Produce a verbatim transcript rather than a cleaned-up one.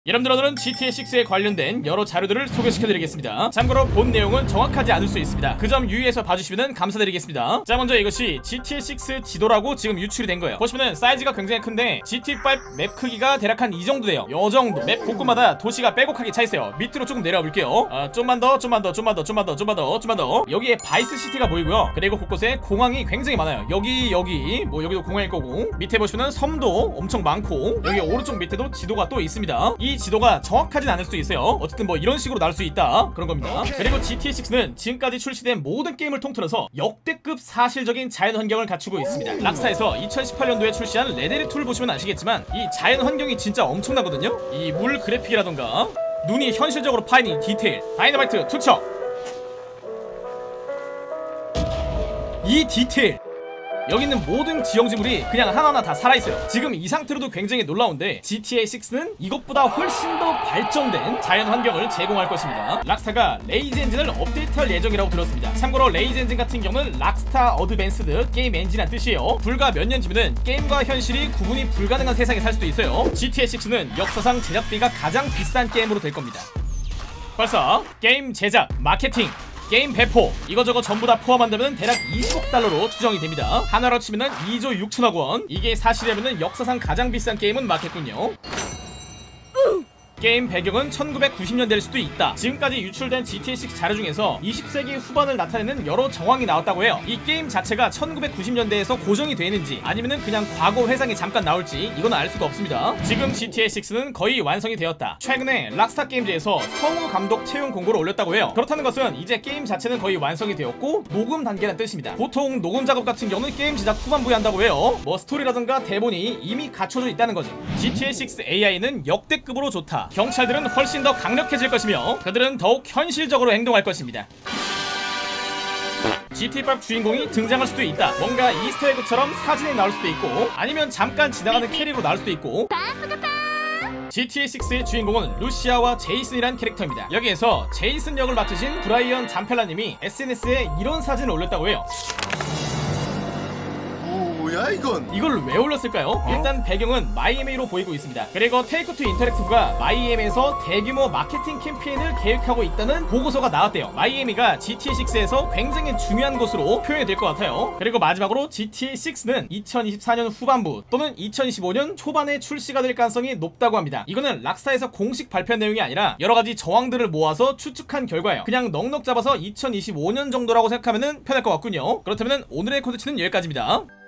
여러분들 오늘은 지티에이 식스에 관련된 여러 자료들을 소개시켜드리겠습니다. 참고로 본 내용은 정확하지 않을 수 있습니다. 그 점 유의해서 봐주시면 감사드리겠습니다. 자, 먼저 이것이 지티에이 식스 지도라고 지금 유출이 된 거예요. 보시면은 사이즈가 굉장히 큰데 지티에이 오 맵 크기가 대략 한 이 정도 돼요. 요 정도. 맵 곳곳마다 도시가 빼곡하게 차있어요. 밑으로 조금 내려와 볼게요. 아, 좀만 더 좀만 더 좀만 더 좀만 더 좀만 더 좀만 더 여기에 바이스 시티가 보이고요. 그리고 곳곳에 공항이 굉장히 많아요. 여기 여기 뭐 여기도 공항일 거고, 밑에 보시면은 섬도 엄청 많고, 여기 오른쪽 밑에도 지도가 또 있습니다. 이 지도가 정확하진 않을 수도 있어요. 어쨌든 뭐 이런 식으로 나올 수 있다, 그런 겁니다. 그리고 지티에이 식스는 지금까지 출시된 모든 게임을 통틀어서 역대급 사실적인 자연 환경을 갖추고 있습니다. 락스타에서 이천십팔 년도에 출시한 레데리투를 보시면 아시겠지만 이 자연 환경이 진짜 엄청나거든요. 이 물 그래픽이라던가 눈이 현실적으로 파이는 디테일, 다이너마이트 투척, 이 디테일, 여기 있는 모든 지형지물이 그냥 하나하나 다 살아있어요. 지금 이 상태로도 굉장히 놀라운데 지티에이 식스는 이것보다 훨씬 더 발전된 자연 환경을 제공할 것입니다. 락스타가 레이즈 엔진을 업데이트할 예정이라고 들었습니다. 참고로 레이즈 엔진 같은 경우는 락스타 어드밴스드 게임 엔진이란 뜻이에요. 불과 몇 년 뒤면은 게임과 현실이 구분이 불가능한 세상에 살 수도 있어요. 지티에이 식스는 역사상 제작비가 가장 비싼 게임으로 될 겁니다. 벌써 게임 제작, 마케팅, 게임 배포 이거저거 전부 다 포함한다면 대략 이십억 달러로 추정이 됩니다. 하나로 치면은 이조 육천억 원. 이게 사실이라면은 역사상 가장 비싼 게임은 맞겠군요. 게임 배경은 천구백구십 년대일 수도 있다. 지금까지 유출된 지티에이 식스 자료 중에서 이십 세기 후반을 나타내는 여러 정황이 나왔다고 해요. 이 게임 자체가 천구백구십 년대에서 고정이 되는지 아니면은 그냥 과거 회상이 잠깐 나올지 이건 알 수가 없습니다. 지금 지티에이 식스는 거의 완성이 되었다. 최근에 락스타 게임즈에서 성우 감독 채용 공고를 올렸다고 해요. 그렇다는 것은 이제 게임 자체는 거의 완성이 되었고 녹음 단계라는 뜻입니다. 보통 녹음 작업 같은 경우는 게임 제작 후반부에 한다고 해요. 뭐 스토리라던가 대본이 이미 갖춰져 있다는 거죠. 지티에이 식스 에이아이는 역대급으로 좋다. 경찰들은 훨씬 더 강력해질 것이며 그들은 더욱 현실적으로 행동할 것입니다. 지티에이 오 주인공이 등장할 수도 있다. 뭔가 이스터에그처럼 사진에 나올 수도 있고, 아니면 잠깐 지나가는 캐릭으로 나올 수도 있고. 지티에이 식스의 주인공은 루시아와 제이슨이란 캐릭터입니다. 여기에서 제이슨 역을 맡으신 브라이언 잠펠라님이 에스엔에스에 이런 사진을 올렸다고 해요. 뭐야 이건? 이걸 왜 올렸을까요? 어? 일단 배경은 마이애미로 보이고 있습니다. 그리고 테이크투 인터랙티브가 마이애미에서 대규모 마케팅 캠페인을 계획하고 있다는 보고서가 나왔대요. 마이애미가 지티에이 식스에서 굉장히 중요한 곳으로 표현이 될 것 같아요. 그리고 마지막으로 지티에이 식스는 이천이십사 년 후반부 또는 이천이십오 년 초반에 출시가 될 가능성이 높다고 합니다. 이거는 락스타에서 공식 발표 내용이 아니라 여러가지 정황들을 모아서 추측한 결과예요. 그냥 넉넉 잡아서 이천이십오 년 정도라고 생각하면 편할 것 같군요. 그렇다면 오늘의 콘텐츠는 여기까지입니다.